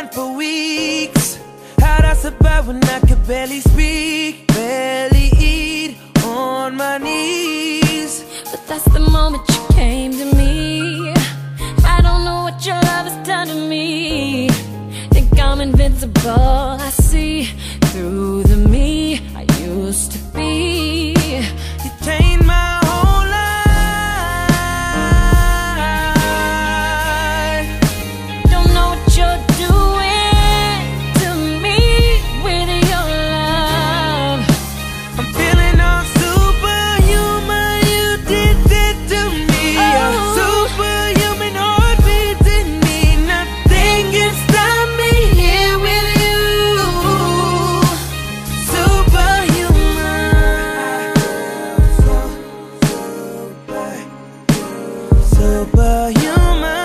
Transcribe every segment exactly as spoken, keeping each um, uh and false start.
mind for weeks. How'd I survive when I could barely speak, barely eat, on my knees? But that's the moment you came to me. I don't know what your love has done to me. Think I'm invincible, I see through the me I used to be. You changed my whole life. Don't know what you're doing to me with your love. I'm feeling all superhuman. You did that to me. Oh. A superhuman heartbeat in me. Nothing can stop me here with you. Superhuman. Superhuman.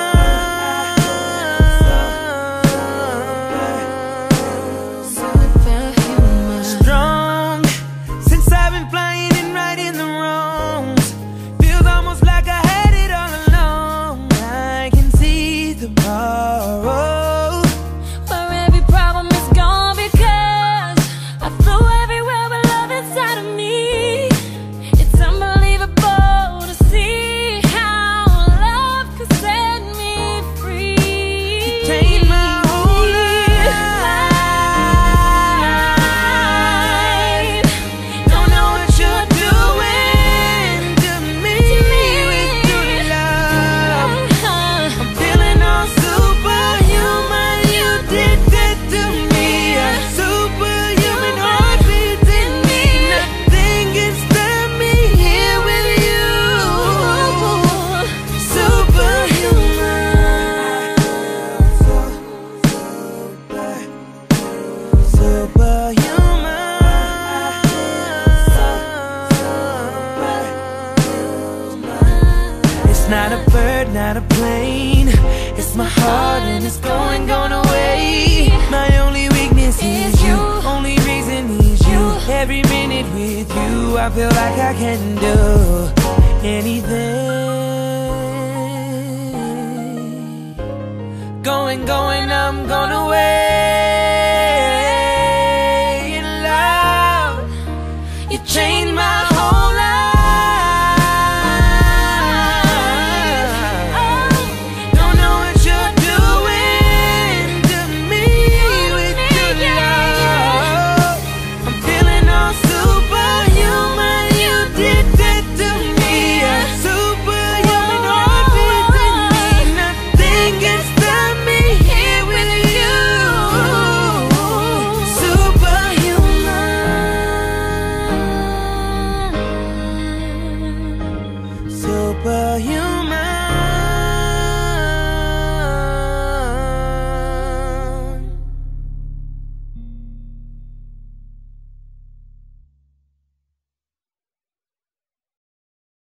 Superhuman. Strong, since I've been flying and righting the wrongs. Feels almost like I had it all along. I can see tomorrow. Where every problem is gone because I flew everywhere with love inside of me. It's unbelievable to see how love could set me free. Changed my whole life. Don't know what you're doing to me with your love. I'm feeling all superhuman. You did that to me. A superhuman heartbeat in me. Nothing can stop me here with you. Superhuman. Superhuman. It's not a bird, not a plane. It's my heart and it's going, going away. My only weakness is you. Only reason is you. Every minute with you, I feel like I can do anything. Going, going, I'm going away in love. You changed my